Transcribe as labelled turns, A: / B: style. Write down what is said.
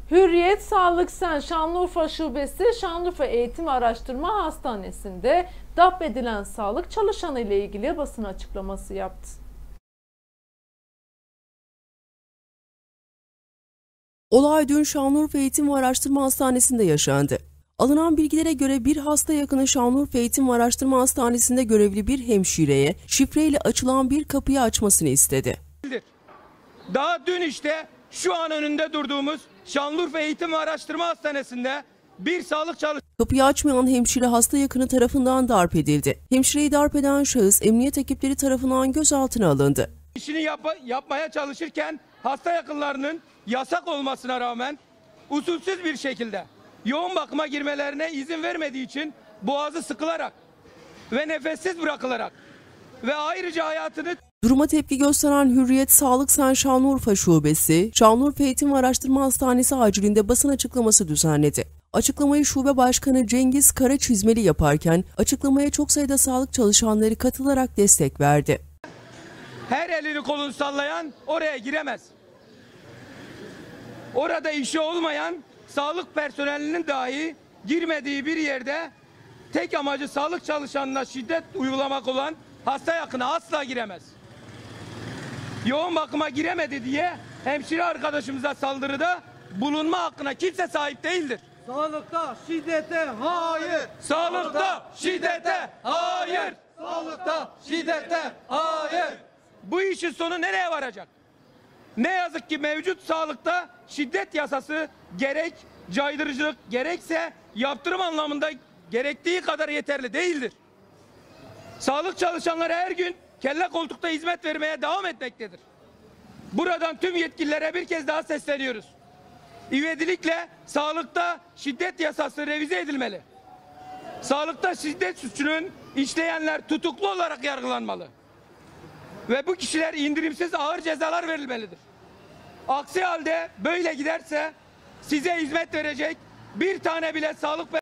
A: Hürriyet Sağlık Sen Şanlıurfa Şubesi Şanlıurfa Eğitim Araştırma Hastanesi'nde darp edilen sağlık çalışanı ile ilgili basın açıklaması yaptı.
B: Olay dün Şanlıurfa Eğitim ve Araştırma Hastanesi'nde yaşandı. Alınan bilgilere göre bir hasta yakını Şanlıurfa Eğitim ve Araştırma Hastanesi'nde görevli bir hemşireye şifreyle açılan bir kapıyı açmasını istedi.
C: Daha dün işte şu an önünde durduğumuz Şanlıurfa Eğitim ve Araştırma Hastanesi'nde bir sağlık çalışanı
B: Kapıyı açmayan hemşire hasta yakını tarafından darp edildi. Hemşireyi darp eden şahıs emniyet ekipleri tarafından gözaltına alındı.
C: işini yapmaya çalışırken hasta yakınlarının yasak olmasına rağmen usulsüz bir şekilde yoğun bakıma girmelerine izin vermediği için boğazı sıkılarak ve nefessiz bırakılarak ve ayrıca hayatını
B: Duruma tepki gösteren Hürriyet Sağlık Sen Şanlıurfa Şubesi, Şanlıurfa Eğitim ve Araştırma Hastanesi acilinde basın açıklaması düzenledi. Açıklamayı Şube Başkanı Cengiz Karaçizmeli yaparken açıklamaya çok sayıda sağlık çalışanları katılarak destek verdi.
C: her elini kolunu sallayan oraya giremez. Orada işi olmayan sağlık personelinin dahi girmediği bir yerde tek amacı sağlık çalışanına şiddet uygulamak olan hasta yakını asla giremez. Yoğun bakıma giremedi diye hemşire arkadaşımıza saldırıda bulunma hakkına kimse sahip değildir.
D: Sağlıkta şiddete hayır.
C: Sağlıkta şiddete hayır.
D: Sağlıkta şiddete hayır.
C: Bu işin sonu nereye varacak? Ne yazık ki mevcut sağlıkta şiddet yasası gerek caydırıcılık gerekse yaptırım anlamında gerektiği kadar yeterli değildir. Sağlık çalışanları her gün kelle koltukta hizmet vermeye devam etmektedir. Buradan tüm yetkililere bir kez daha sesleniyoruz. İvedilikle sağlıkta şiddet yasası revize edilmeli. Sağlıkta şiddet suçunun işleyenler tutuklu olarak yargılanmalı. Ve bu kişiler indirimsiz ağır cezalar verilmelidir. Aksi halde böyle giderse size hizmet verecek bir tane bile sağlık